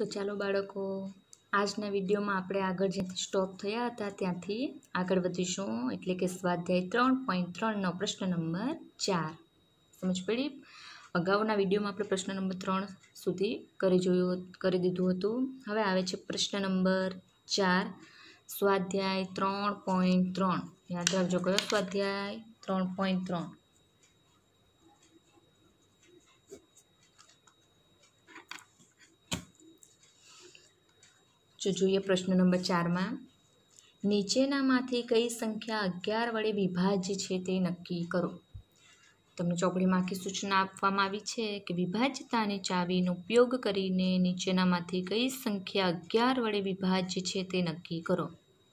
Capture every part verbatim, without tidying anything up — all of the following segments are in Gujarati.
તો ચાલો બાળકો, આજના વિડીયોમાં આપણે આગળ જ્યાંથી સ્ટોપ થયા હતા ત્યાંથી આગળ વધીશું, એટલે કે સ્વાધ્યાય ત્રણ પોઈન્ટ ત્રણનો પ્રશ્ન નંબર ચાર. સમજ પડી? અગાઉના વિડીયોમાં આપણે પ્રશ્ન નંબર ત્રણ સુધી કરી જોયું કરી દીધું હતું. હવે આવે છે પ્રશ્ન નંબર ચાર, સ્વાધ્યાય ત્રણ પોઈન્ટ ત્રણ. યાદ રાખજો, કયો સ્વાધ્યાય? ત્રણ પોઈન્ટ ત્રણ. જો જોઈએ પ્રશ્ન નંબર ચારમાં, નીચેનામાંથી કઈ સંખ્યા અગિયાર વડે વિભાજ્ય છે તે નક્કી કરો. તમને ચોપડીમાં આખી સૂચના આપવામાં આવી છે કે વિભાજ્યતાની ચાવીનો ઉપયોગ કરીને નીચેનામાંથી કઈ સંખ્યા અગિયાર વડે વિભાજ્ય છે તે નક્કી કરો.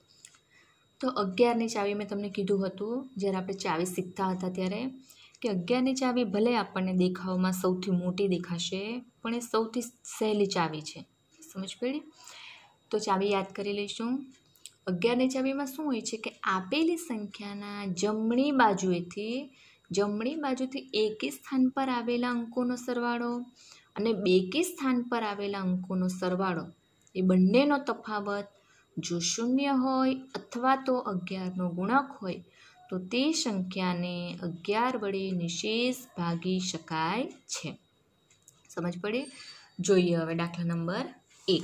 તો અગિયારની ચાવી મેં તમને કીધું હતું જ્યારે આપણે ચાવી શીખતા હતા ત્યારે, કે અગિયારની ચાવી ભલે આપણને દેખાવમાં સૌથી મોટી દેખાશે, પણ એ સૌથી સહેલી ચાવી છે. સમજ પડી? તો ચાવી યાદ કરી લઈશું. અગિયારની ચાવીમાં શું હોય છે કે આપેલી સંખ્યાના જમણી બાજુએથી જમણી બાજુથી એકી સ્થાન પર આવેલા અંકોનો સરવાળો અને બેકી સ્થાન પર આવેલા અંકોનો સરવાળો, એ બંનેનો તફાવત જો શૂન્ય હોય અથવા તો અગિયારનો ગુણક હોય તો તે સંખ્યાને અગિયાર વડે નિશેષ ભાગી શકાય છે. સમજ પડી? જોઈએ હવે દાખલા નંબર એક.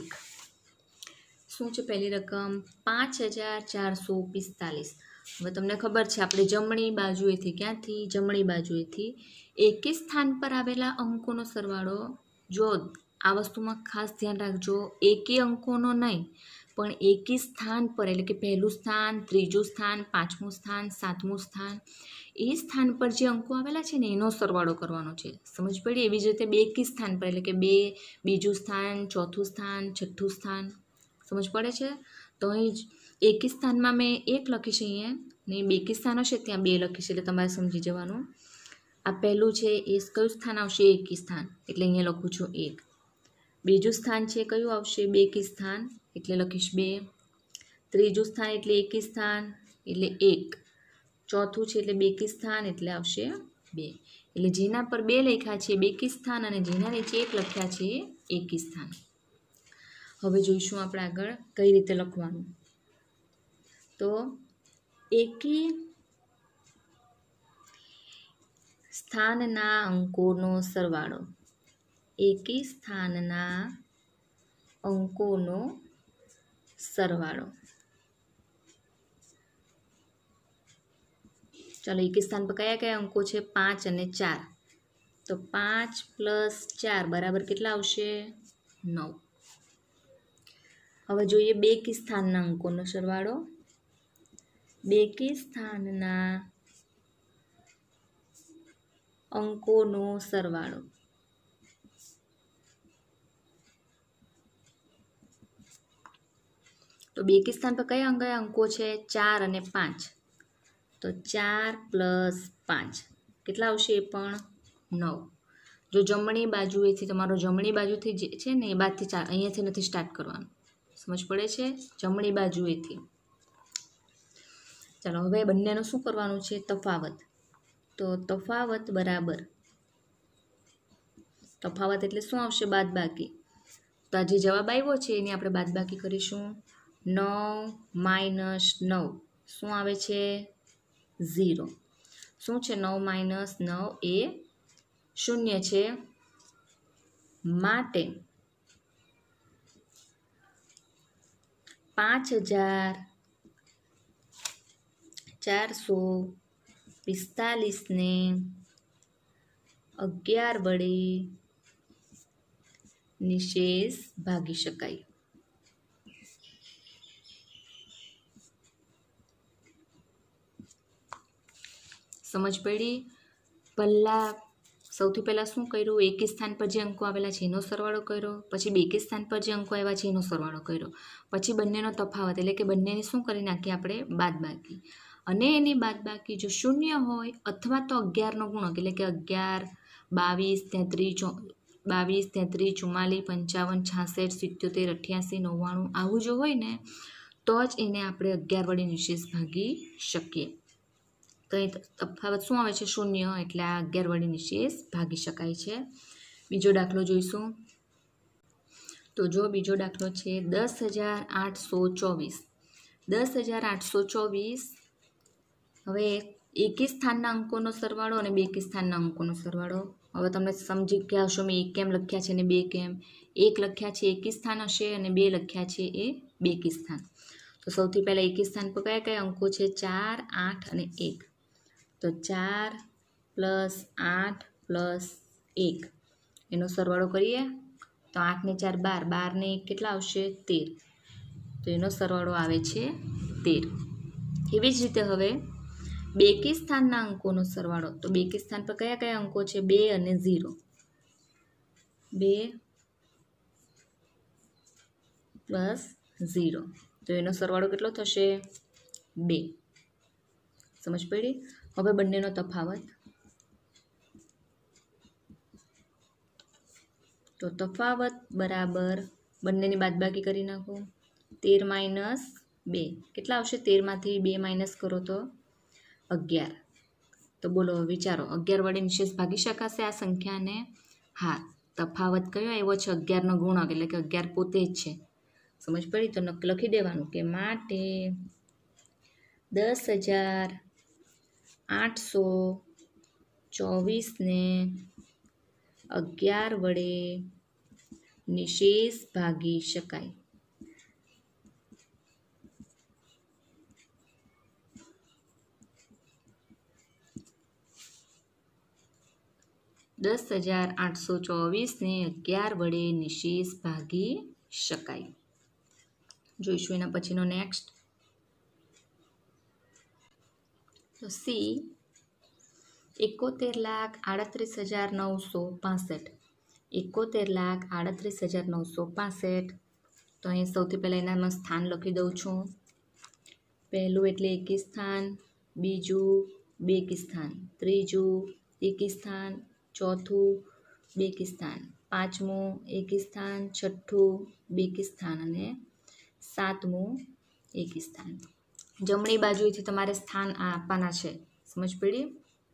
શું છે પહેલી રકમ? પાંચ હજાર ચારસો પિસ્તાલીસ. હવે તમને ખબર છે આપણે જમણી બાજુએથી, ક્યાંથી? જમણી બાજુએથી એકી સ્થાન પર આવેલા અંકોનો સરવાળો. જો આ વસ્તુમાં ખાસ ધ્યાન રાખજો, એકી અંકોનો નહીં, પણ એકી સ્થાન પર, એટલે કે પહેલું સ્થાન, ત્રીજું સ્થાન, પાંચમું સ્થાન, સાતમું સ્થાન, એ સ્થાન પર જે અંકો આવેલા છે ને એનો સરવાળો કરવાનો છે. સમજ પડી? એવી જ રીતે બેકી સ્થાન પર, એટલે કે બે, બીજું સ્થાન, ચોથું સ્થાન, છઠ્ઠું સ્થાન. સમજ પડે છે? તો અહીં જ એકી સ્થાનમાં મેં એક લખીશ અહીંયા, ને બેકી સ્થાન હશે ત્યાં બે લખીશ, એટલે તમારે સમજી જવાનું. આ પહેલું છે એ કયું સ્થાન આવશે? એકી સ્થાન, એટલે અહીંયા લખું છું એક. બીજું સ્થાન છે કયું આવશે? બેકી સ્થાન, એટલે લખીશ બે. ત્રીજું સ્થાન એટલે એકી સ્થાન, એટલે એક. ચોથું છે એટલે બેકી સ્થાન, એટલે આવશે બે. એટલે જેના પર બે લખ્યા છે બેકી સ્થાન અને જેના નીચે એક લખ્યા છે એકી સ્થાન. હવે જોઈશું આપણે આગળ કઈ રીતે લખવાનું. તો એકી સ્થાનના અંકોનો સરવાળો, એકી સ્થાનના અંકોનો સરવાળો. ચાલો, એકી સ્થાન પર કયા કયા અંકો છે? પાંચ અને ચાર. તો પાંચ પ્લસ ચાર બરાબર કેટલા આવશે? નવ. હવે જોઈએ બેકી સ્થાનના અંકોનો સરવાળો. બેકી સ્થાનના અંકોનો સરવાળો. તો બેકી સ્થાન પર કયા કયા અંકો છે? ચાર અને પાંચ. તો ચાર પ્લસ પાંચ કેટલા આવશે? એ પણ નવ. જો જમણી બાજુએથી, તમારો જમણી બાજુથી જે છે ને એ બાદથી ચાર, અહીંયાથી નથી સ્ટાર્ટ કરવાનું. સમજ પડે છે? જમણી બાજુએથી. ચાલો, હવે બંનેનું શું કરવાનું છે? તફાવત. તો તફાવત બરાબર, તફાવત એટલે શું આવશે? બાદબાકી. તો આ જે જવાબ આવ્યો છે એની આપણે બાદબાકી કરીશું. નવ માઇનસ નવ શું આવે છે? ઝીરો. શું છે? નવ માઇનસ નવ એ શૂન્ય છે. માટે પાંચ હજાર ચારસો પિસ્તાલીસને અગિયાર વડે નિશેષ ભાગી શકાય. સમજ પડી? પહેલાં સૌથી પહેલાં શું કર્યું? એકી સ્થાન પર જે અંકો આવેલા છે એનો સરવાળો કર્યો, પછી બેકી સ્થાન પર જે અંકો આવ્યા છે એનો સરવાળો કર્યો, પછી બંનેનો તફાવત, એટલે કે બંનેને શું કરી નાખીએ આપણે? બાદબાકી. અને એની બાદબાકી જો શૂન્ય હોય અથવા તો અગિયારનો ગુણક, એટલે કે અગિયાર, બાવીસ, તેત્રીસ, બાવીસ, તેત્રીસ, ચુમ્માલીસ, પંચાવન, છાસઠ, સિત્યોતેર, અઠ્યાસી, નવ્વાણું આવું જો હોય ને તો જ એને આપણે અગિયાર વડે નિશેષ ભાગી શકીએ. તો એ તફાવત શું આવે છે? શૂન્ય, એટલે આ અગિયાર વડે નિશેષ ભાગી શકાય છે. બીજો દાખલો જોઈશું. તો જો બીજો દાખલો છે દસ હજાર આઠસો ચોવીસ. દસ હજાર આઠસો ચોવીસ. હવે એકી સ્થાનના અંકોનો સરવાળો અને બેકી સ્થાનના અંકોનો સરવાળો. હવે તમે સમજી ગયા હશો મેં એક કેમ લખ્યા છે અને બે કેમ. એક લખ્યા છે એકી સ્થાન હશે અને બે લખ્યા છે એ બેકી સ્થાન. તો સૌથી પહેલાં એકી સ્થાન પર કયા કયા અંકો છે? ચાર, આઠ અને એક. તો ચાર પ્લસ આઠ પ્લસ એક એનો સરવાળો કરીએ તો આઠ ને ચાર બાર, બાર ને એક કેટલા આવશે? તેર. તો એનો સરવાળો આવે છે તેર. એવી જ રીતે હવે બેકી સ્થાનના અંકોનો સરવાળો. તો બેકી સ્થાન પર કયા કયા અંકો છે? બે અને ઝીરો. બે પ્લસ ઝીરો. તો એનો સરવાળો કેટલો થશે? બે. સમજ પડી? હવે બંનેનો તફાવત. તો તફાવત બરાબર બંનેની બાદબાકી કરી નાખો. તેર માઇનસ બે કેટલા આવશે? તેરમાંથી બે માઇનસ કરો તો અગિયાર. તો બોલો વિચારો, અગિયાર વડે નિશેષ ભાગી શકાશે આ સંખ્યાને? હા. તફાવત કયો આવ્યો છે? અગિયારનો ગુણક, એટલે કે અગિયાર પોતે જ છે. સમજ પડી? તો લખી દેવાનું કે માટે દસ હજાર આઠસો ચોવીસને અગિયાર વડે નિશેષ ભાગી શકાય. દસ હજાર આઠસો ચોવીસને અગિયાર વડે નિશેષ ભાગી શકાય. જોઈશું એના પછીનો નેક્સ્ટ. તો સી એકોતેર લાખ આડત્રીસ હજાર નવસો પાસઠ. એકોતેર લાખ આડત્રીસ હજાર નવસો પાસઠ. તો અહીં સૌથી પહેલાં એનામાં સ્થાન લખી દઉં છું. પહેલું એટલે એકી સ્થાન, બીજું બેકી સ્થાન, ત્રીજું એકી સ્થાન, ચોથું બેકી સ્થાન, પાંચમું એકી સ્થાન, છઠ્ઠું બેકી સ્થાન અને સાતમું એકી સ્થાન. જમણી બાજુએથી તમારે સ્થાન આપવાના છે. સમજ પડી?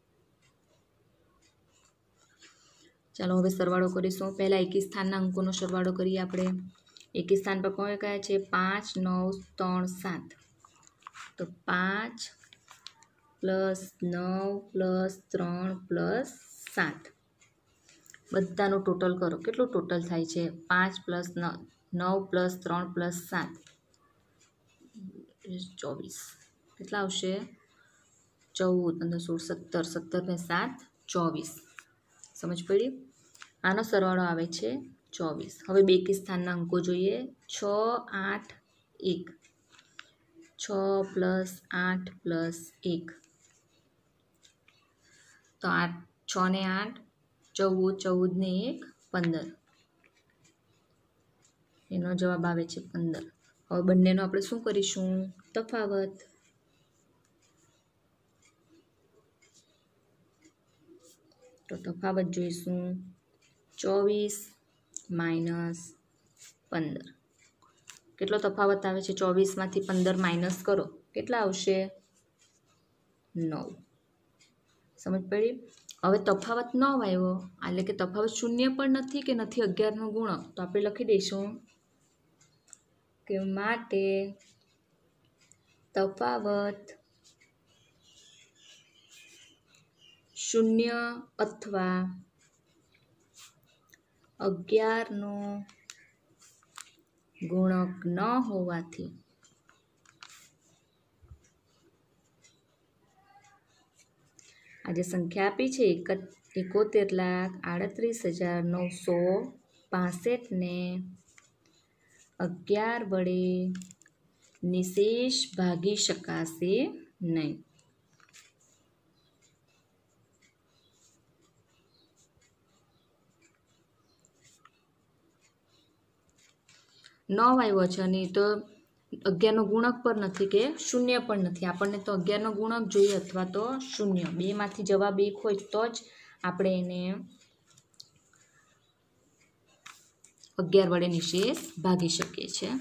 ચાલો હવે સરવાળો કરીશું. પહેલાં એકી સ્થાનના અંકોનો સરવાળો કરીએ આપણે. એકી સ્થાન પર કયા કયા છે? પાંચ, નવ, ત્રણ, સાત. તો પાંચ પ્લસ નવ પ્લસ ત્રણ પ્લસ સાત. બધાનું ટોટલ કરો. કેટલું ટોટલ થાય છે? પાંચ પ્લસ નવ, નવ પ્લસ ત્રણ પ્લસ સાત, ચોવીસ. કેટલા આવશે? ચૌદ, પંદર, સોળ, સત્તર. સત્તર ને સાત ચોવીસ. સમજ પડી? આનો સરવાળો આવે છે ચોવીસ. હવે બેકી સ્થાનના અંકો જોઈએ. છ, આઠ, એક. છ પ્લસ આઠ પ્લસ એક. તો આઠ, છ ને આઠ ચૌદ, ચૌદ ને એક પંદર. એનો જવાબ આવે છે પંદર. હવે બંનેનો આપણે શું કરીશું? તફાવત. તો તફાવત જોઈશું. ચોવીસ માઇનસ પંદર. કેટલો તફાવત આવે છે? ચોવીસમાંથી પંદર માઇનસ કરો. કેટલા આવશે? નવ. સમજ પડી? હવે તફાવત નવ આવ્યો, એટલે કે તફાવત શૂન્ય પણ નથી કે નથી અગિયારનો ગુણક. તો આપણે લખી દઈશું કે માટે તફાવત શૂન્ય અથવા અગિયારનો ગુણક ન હોવાથી આ જે સંખ્યા આપી છે એકોતેર લાખ આડત્રીસ હજાર નવસો પાસઠને અગિયાર વડે નિશેષ ભાગી શકાશે નહીં. નવ આવ્યો છે અને તો અગિયારનો ગુણક પણ નથી કે શૂન્ય પણ નથી. આપણને તો અગિયારનો ગુણક જોઈએ અથવા તો શૂન્ય. બેમાંથી જવાબ એક હોય તો જ આપણે એને અગિયાર વડે નિશેષ ભાગી શકીએ છીએ.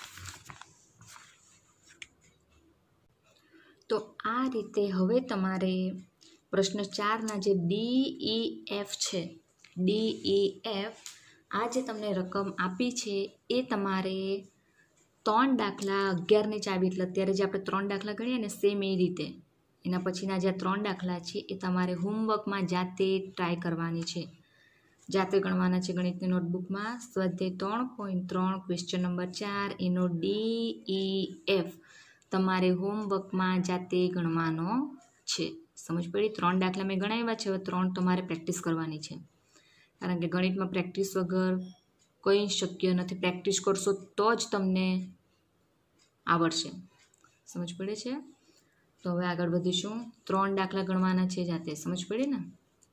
તો આ રીતે હવે તમારે પ્રશ્ન ચારના જે ડી ઈ એફ છે, ડી ઈ એફ આ જે તમને રકમ આપી છે એ તમારે ત્રણ દાખલા અગિયારની ચાવી એટલે અત્યારે જે આપણે ત્રણ દાખલા ગણીએ ને સેમ એ રીતે એના પછીના જે ત્રણ દાખલા છે એ તમારે હોમવર્કમાં જાતે ટ્રાય કરવાની છે, જાતે ગણવાના છે. ગણિતની નોટબુકમાં સ્વાધ્યાય ત્રણ પોઈન્ટ ત્રણ ક્વેશ્ચન નંબર ચાર એનો ડી ઈ એફ તમારે હોમવર્કમાં જાતે ગણવાનો છે. સમજ પડી? ત્રણ દાખલા મેં ગણાવ્યા છે, હવે ત્રણ તમારે પ્રેક્ટિસ કરવાની છે, કારણ કે ગણિતમાં પ્રેક્ટિસ વગર કંઈ શક્ય નથી. પ્રેક્ટિસ કરશો તો જ તમને આવડશે. સમજ પડે છે? તો હવે આગળ વધીશું. ત્રણ દાખલા ગણવાના છે જાતે. સમજ પડી ને?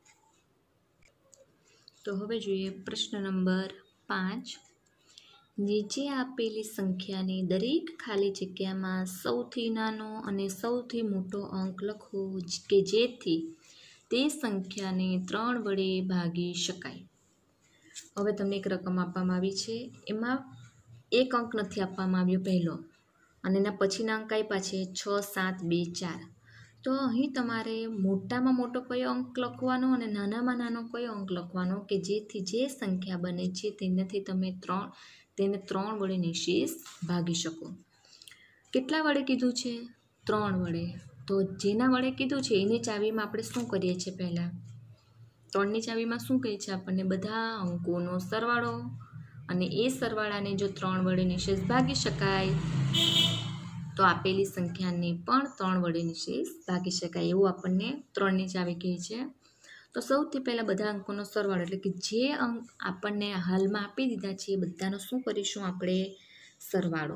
તો હવે જોઈએ પ્રશ્ન નંબર પાંચ. નીચે આપેલી સંખ્યાની દરેક ખાલી જગ્યામાં સૌથી નાનો અને સૌથી મોટો અંક લખો કે જેથી તે સંખ્યાને ત્રણ વડે ભાગી શકાય. હવે તમને એક રકમ આપવામાં આવી છે, એમાં એક અંક નથી આપવામાં આવ્યો પહેલો, અને એના પછીના અંક આપ્યા છે છ, સાત, બે, ચાર. તો અહીં તમારે મોટામાં મોટો કયો અંક લખવાનો અને નાનામાં નાનો કયો અંક લખવાનો કે જેથી જે સંખ્યા બને છે તેનાથી તમે ત્રણ તેને ત્રણ વડે નિશેષ ભાગી શકો. કેટલા વડે કીધું છે? ત્રણ વડે. તો જેના વડે કીધું છે એની ચાવીમાં આપણે શું કરીએ છીએ? પહેલાં ત્રણની ચાવીમાં શું કહે છે આપણને? બધા અંકોનો સરવાળો, અને એ સરવાળાને જો ત્રણ વડે નિશેષ ભાગી શકાય તો આપેલી સંખ્યાને પણ ત્રણ વડે નિશેષ ભાગી શકાય, એવું આપણને ત્રણની ચાવી કહે છે. તો સૌથી પહેલાં બધા અંકોનો સરવાળો એટલે કે જે અંક આપણને હાલમાં આપી દીધા છે એ બધાનો શું કરીશું આપણે? સરવાળો.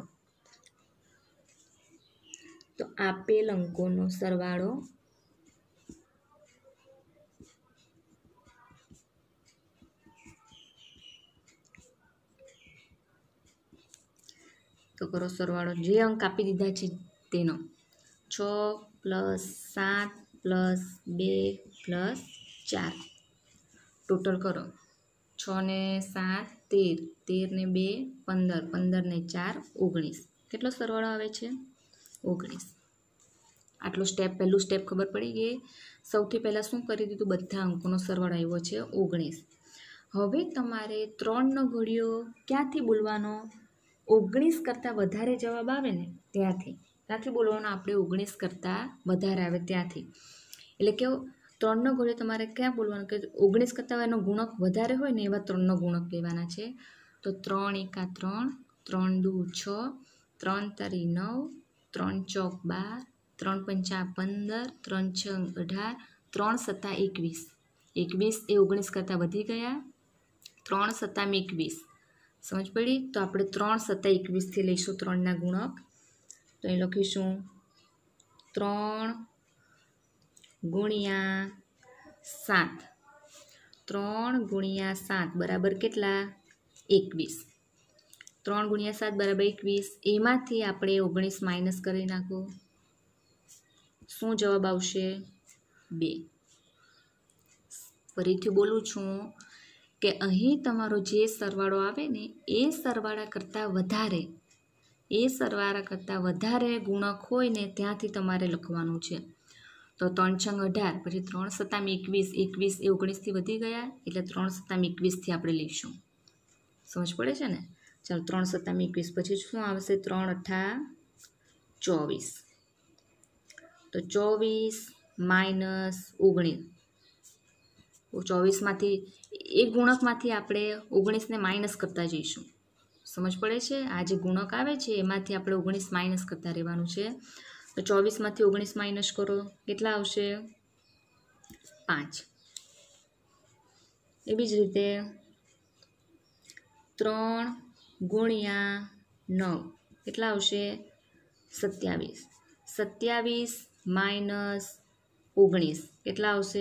તો આપેલ અંકોનો સરવાળો તો કરો સરવાળો. જે અંક આપી દીધા છે તેનો છ પ્લસ સાત પ્લસ બે પ્લસ ચાર ટોટલ કરો. છ ને સાત તેર, તેર ને બે પંદર, પંદર ને ચાર ઓગણીસ. કેટલો સરવાળો આવે છે? ઓગણીસ. આટલો સ્ટેપ પહેલું સ્ટેપ ખબર પડી ગઈ. સૌથી પહેલાં શું કરી દીધું? બધા અંકોનો સરવાળો આવ્યો છે ઓગણીસ. હવે તમારે ત્રણનો ઘડિયો ક્યાંથી બોલવાનો? ઓગણીસ કરતાં વધારે જવાબ આવે ને ત્યાંથી ત્યાંથી બોલવાનો આપણે. ઓગણીસ કરતાં વધારે આવે ત્યાંથી. એટલે કે ત્રણનો ઘડિયો તમારે ક્યાં બોલવાનો? કે ઓગણીસ કરતાં એનો ગુણક વધારે હોય ને એવા ત્રણનો ગુણક લેવાના છે. તો ત્રણ એકા ત્રણ, ત્રણ દુ છ, ત્રણ તારી નવ, ત્રણ ચોક બાર, ત્રણ પંચા પંદર, ત્રણ છ અઢાર, ત્રણ સત્તા એકવીસ. એકવીસ એ ઓગણીસ કરતાં વધી ગયા. ત્રણ સત્તામ એકવીસ. સમજ પડી? તો આપણે ત્રણ સત્તા એકવીસથી લઈશું ત્રણના ગુણક. તો એ લખીશું ત્રણ ગુણ્યા સાત. ત્રણ ગુણ્યા સાત બરાબર કેટલા? એકવીસ. ત્રણ ગુણ્યા સાત બરાબર એકવીસ. એમાંથી આપણે ઓગણીસ માઇનસ કરી નાખો. શું જવાબ આવશે? બે. ફરીથી બોલું છું કે અહીં તમારો જે સરવાળો આવે ને એ સરવાળા કરતાં વધારે એ સરવાળા કરતાં વધારે ગુણક હોય ને ત્યાંથી તમારે લખવાનું છે. તો ત્રણ છંગ અઢાર, પછી ત્રણ સત્તામ એકવીસ, એકવીસ એ ઓગણીસથી વધી ગયા એટલે ત્રણ સત્તામ એકવીસથી આપણે લઈશું. સમજ પડે છે ને? ચાલો, ત્રણ સત્તામ એકવીસ પછી શું આવશે? ત્રણ અઠ્ઠા ચોવીસ. તો ચોવીસ માઇનસ ઓગણીસ. ચોવીસમાંથી એક ગુણકમાંથી આપણે ઓગણીસને માઇનસ કરતા જઈશું. સમજ પડે છે? આ જે ગુણક આવે છે એમાંથી આપણે ઓગણીસ માઇનસ કરતા રહેવાનું છે. તો ચોવીસમાંથી ઓગણીસ માઇનસ કરો, કેટલા આવશે? પાંચ. એવી જ રીતે ત્રણ ગુણ્યા નવ કેટલા આવશે? સત્યાવીસ. સત્યાવીસ માઇનસ ઓગણીસ કેટલા આવશે?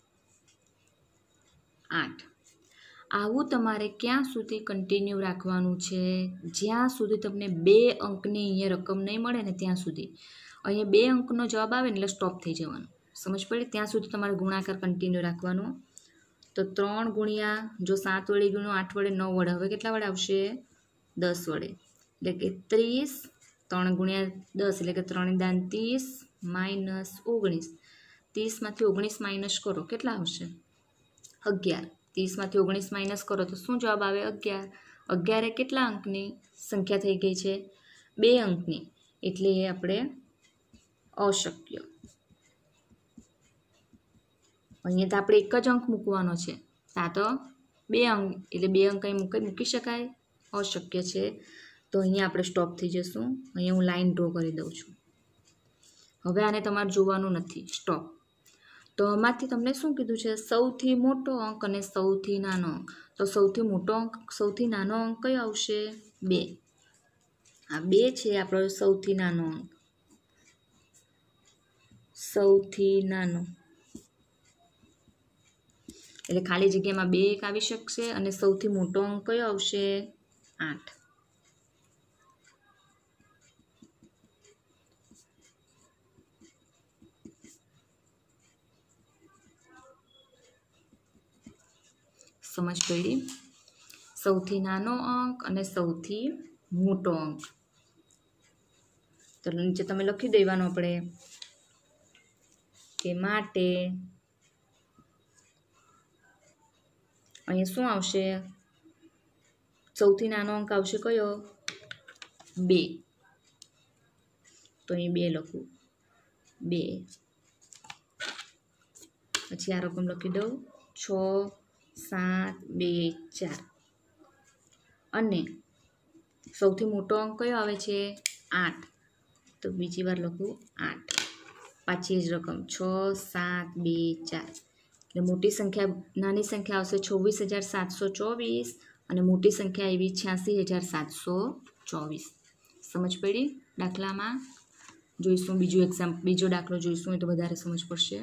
આઠ. આવું તમારે ક્યાં સુધી કન્ટિન્યુ રાખવાનું છે? જ્યાં સુધી તમને બે અંકની અહીંયા રકમ નહીં મળે ને ત્યાં સુધી. અહીંયા બે અંકનો જવાબ આવે ને એટલે સ્ટોપ થઈ જવાનું. સમજ પડી? ત્યાં સુધી તમારે ગુણાકાર કન્ટિન્યુ રાખવાનો. તો ત્રણ ગુણ્યા જો સાત વડે ગુણ્યો, આઠ વડે, નવ વડે, હવે કેટલા વડે આવશે? દસ વડે. એટલે કે ત્રીસ. ત્રણ ગુણ્યા દસ એટલે કે ત્રણ દાન ત્રીસ માઇનસ ઓગણીસ. ત્રીસમાંથી ઓગણીસ માઇનસ કરો, કેટલા આવશે? અગિયાર. ત્રીસમાંથી ઓગણીસ માઇનસ કરો તો શું જવાબ આવે? અગિયાર. અગિયાર એ કેટલા અંકની સંખ્યા થઈ ગઈ છે? બે અંકની. એટલે એ આપણે અશક્ય. અહીંયા તો આપણે એક જ અંક મૂકવાનો છે. આ તો બે અંક એટલે બે અંક અહીં મૂકી મૂકી શકાય? અશક્ય છે. તો અહીંયા આપણે સ્ટોપ થઈ જશું. અહીંયા હું લાઈન ડ્રો કરી દઉં છું. હવે આને તમારે જોવાનું નથી. સ્ટોપ. તો આમાંથી તમને શું કીધું છે? સૌથી મોટો અંક અને સૌથી નાનો અંક. તો સૌથી મોટો અંક સૌથી નાનો અંક કયો આવશે? બે. આ બે છે આપણો સૌથી નાનો અંક. સૌથી નાનો એટલે ખાલી જગ્યામાં બે એક આવી શકશે અને સૌથી મોટો અંક કયો આવશે? આઠ. સમજ પડી? સૌથી નાનો અંક અને સૌથી મોટો અંક. તો નીચે તમે લખી દેવાનું આપણે કે માટે અહીંયા શું આવશે? સૌથી નાનો અંક આવશે કયો? બે. તો અહીં બે લખું. બે. પછી આ રકમ લખી દઉં. છ, સાત, બે, ચાર. અને સૌથી મોટો અંક કયો આવે છે? આઠ. તો બીજી વાર લખું આઠ. પાછી જ રકમ છ, સાત, બે, ચાર. એટલે મોટી સંખ્યા નાની સંખ્યા આવશે છવ્વીસ હજાર સાતસો ચોવીસ અને મોટી સંખ્યા એવી છ્યાસી હજાર સાતસો ચોવીસ. સમજ પડી? દાખલામાં જોઈશું બીજું એક્ઝામ બીજો દાખલો જોઈશું એ તો વધારે સમજ પડશે.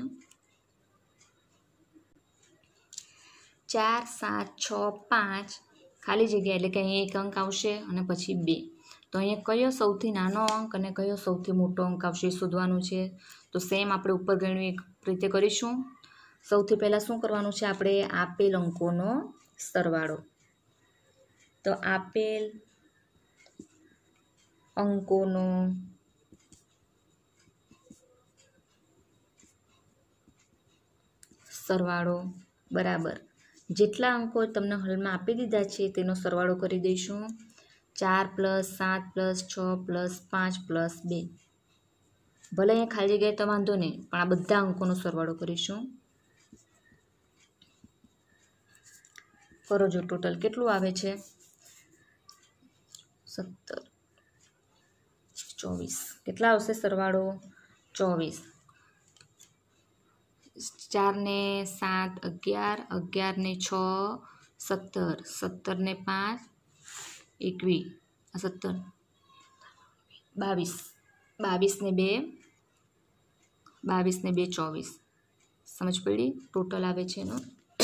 ચાર, સાત, છ, પાંચ ખાલી જગ્યા એટલે કે અહીંયા એક અંક આવશે અને પછી બે. તો અહીંયા કયો સૌથી નાનો અંક અને કયો સૌથી મોટો અંક આવશે એ શોધવાનું છે. તો સેમ આપણે ઉપર ગણ્યું એક રીતે કરીશું. સૌથી પહેલાં શું કરવાનું છે? આપણે આપેલ અંકોનો સરવાળો. તો આપેલ અંકોનો સરવાળો બરાબર જેટલા અંકો તમને હાલમાં આપી દીધા છે તેનો સરવાળો કરી દઈશું. ચાર પ્લસ સાત પ્લસ છ પ્લસ પાંચ પ્લસ બે. ભલે અહીંયા ખાલી જગ્યાએ તો વાંધો નહીં પણ આ બધા અંકોનો સરવાળો કરીશું. કરો જો ટોટલ કેટલું આવે છે? સત્તર. ચોવીસ. કેટલા આવશે સરવાળો? ચોવીસ. ચાર ને સાત અગિયાર, અગિયાર ને છ સત્તર, સત્તર ને પાંચ એકવીસ, સત્તર બાવીસ, બાવીસ ને બે બાવીસ ને બે ચોવીસ. સમજ પડી? ટોટલ આવે છે એનું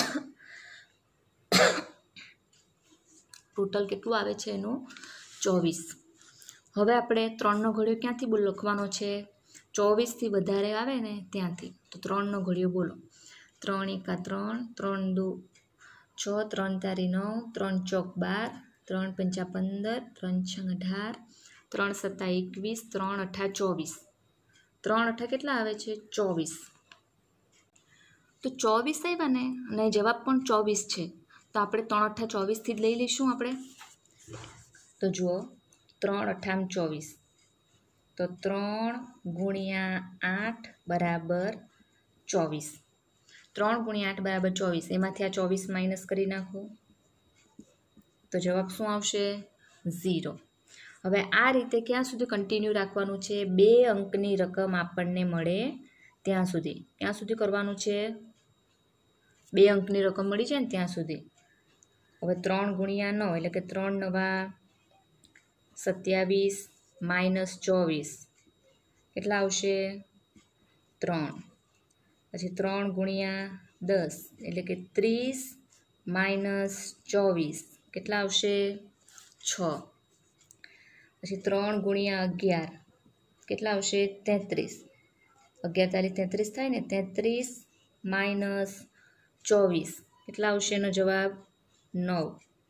ટોટલ કેટલું આવે છે એનું? ચોવીસ. હવે આપણે ત્રણનો ઘડિયો ક્યાંથી બોલ લખવાનો છે? ચોવીસથી વધારે આવે ને ત્યાંથી. તો ત્રણનો ઘડિયો બોલો. ત્રણ એકા ત્રણ, ત્રણ દુ છ, ત્રણ તારી નવ, ત્રણ ચોક બાર, ત્રણ પંચા પંદર, ત્રણ છ અઢાર, ત્રણ સત્તા એકવીસ, ત્રણ અઠા ચોવીસ. ત્રણ અઠા કેટલા આવે છે? ચોવીસ. તો ચોવીસ આવ્યા ને અને જવાબ પણ ચોવીસ છે. તો આપણે ત્રણ અઠા ચોવીસથી જ લઈ લઈશું આપણે. તો જુઓ ત્રણ અઠામ ચોવીસ. તો ત્રણ ગુણ્યા આઠ બરાબર ચોવીસ. ત્રણ ગુણ્યા આઠ બરાબર ચોવીસ. એમાંથી આ ચોવીસ માઇનસ કરી નાખો તો જવાબ શું આવશે? ઝીરો. હવે આ રીતે ક્યાં સુધી કન્ટિન્યુ રાખવાનું છે? બે અંકની રકમ આપણને મળે ત્યાં સુધી. ક્યાં સુધી કરવાનું છે? બે અંકની રકમ મળી જાય ને ત્યાં સુધી. હવે ત્રણ ગુણ્યા નવ એટલે કે ત્રણ નવા સત્યાવીસ માઇનસ ચોવીસ કેટલા આવશે? ત્રણ. પછી ત્રણ ગુણ્યા દસ એટલે કે ત્રીસ માઇનસ ચોવીસ કેટલા આવશે? છ. પછી ત્રણ ગુણ્યા અગિયાર કેટલા આવશે? તેત્રીસ. અગિયાર તારીખ તેત્રીસ થાય ને તેત્રીસ માઇનસ ચોવીસ કેટલા આવશે એનો જવાબ? નવ.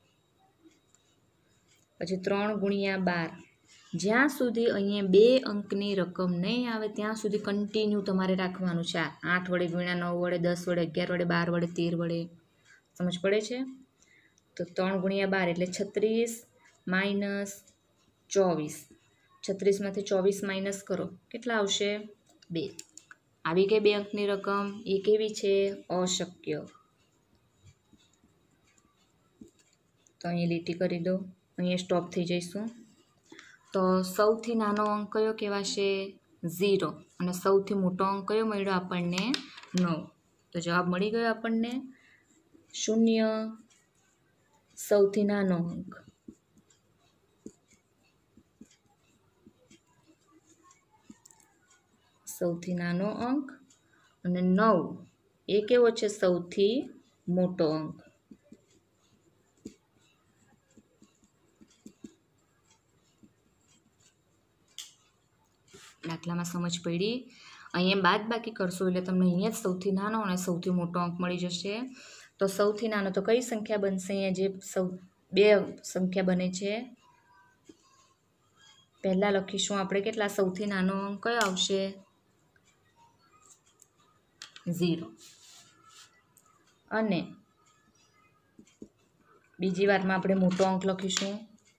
પછી ત્રણ ગુણ્યા બાર. જ્યાં સુધી અહીંયા બે અંકની રકમ નહીં આવે ત્યાં સુધી કન્ટિન્યુ તમારે રાખવાનું છે. આઠ વડે ગુણ્યા નવ વડે દસ વડે અગિયાર વડે બાર વડે તેર વડે સમજ પડે છે? તો ત્રણ ગુણ્યા બાર એટલે છત્રીસ માઇનસ ચોવીસ. છત્રીસમાંથી ચોવીસ માઇનસ કરો, કેટલા આવશે? બે. આવી ગઈ બે અંકની રકમ. એ કેવી છે? અશક્ય. તો અહીં લીટી કરી દો, અહીંયા સ્ટોપ થઈ જઈશું. તો સૌથી નાનો અંક કયો કહેવાશે? ઝીરો. અને સૌથી મોટો અંક કયો મળ્યો આપણને? નવ. તો જવાબ મળી ગયો આપણને શૂન્ય, સૌથી નાનો અંક. સૌથી નાનો અંક અને નવ એ કેવો છે? સૌથી મોટો અંક. દાખલામાં સમજ પડી? અહીંયા બાદ બાકી કરશો એટલે તમને અહીંયા જ સૌથી નાનો અને સૌથી મોટો અંક મળી જશે. તો સૌથી નાનો તો કઈ સંખ્યા બનશે? અહીંયા જે સૌ બે સંખ્યા બને છે, પહેલા લખીશું આપણે કેટલા? સૌથી નાનો અંક કયો આવશે? ઝીરો. અને બીજી વારમાં આપણે મોટો અંક લખીશું.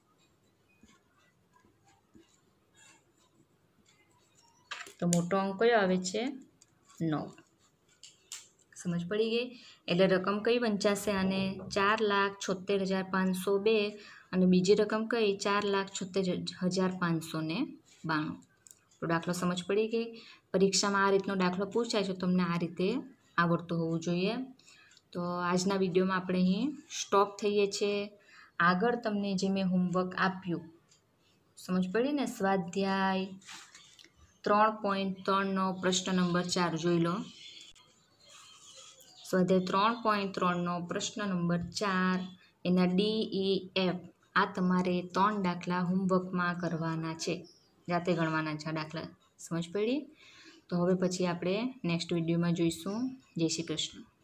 તો મોટો અંક કયો આવે છે? નવ. સમજ પડી ગઈ? એટલે રકમ કઈ વંચાશે? અને ચાર લાખ છોતેર હજાર પાંચસો બે અને બીજી રકમ કઈ? ચાર લાખ છોતેર હજાર પાંચસો ને બાણું. તો દાખલો સમજ પડી ગઈ? પરીક્ષામાં આ રીતનો દાખલો પૂછાય છે, તમને આ રીતે આવડતું હોવું જોઈએ. તો આજના વિડીયોમાં આપણે અહીં સ્ટોપ થઈએ છીએ. આગળ તમને જે મેં હોમવર્ક આપ્યું, સમજ પડી ને? સ્વાધ્યાય ત્રણ પોઈન્ટ ત્રણનો પ્રશ્ન નંબર ચાર જોઈ લો. સ્વાધ્યાય ત્રણ પોઈન્ટ ત્રણનો પ્રશ્ન નંબર ચાર, એના ડી ઈ એફ આ તમારે ત્રણ દાખલા હોમવર્કમાં કરવાના છે, જાતે ગણવાના છે આ દાખલા. સમજ પડી? તો હવે પછી આપણે નેક્સ્ટ વિડીયોમાં જોઈશું. જય શ્રી કૃષ્ણ.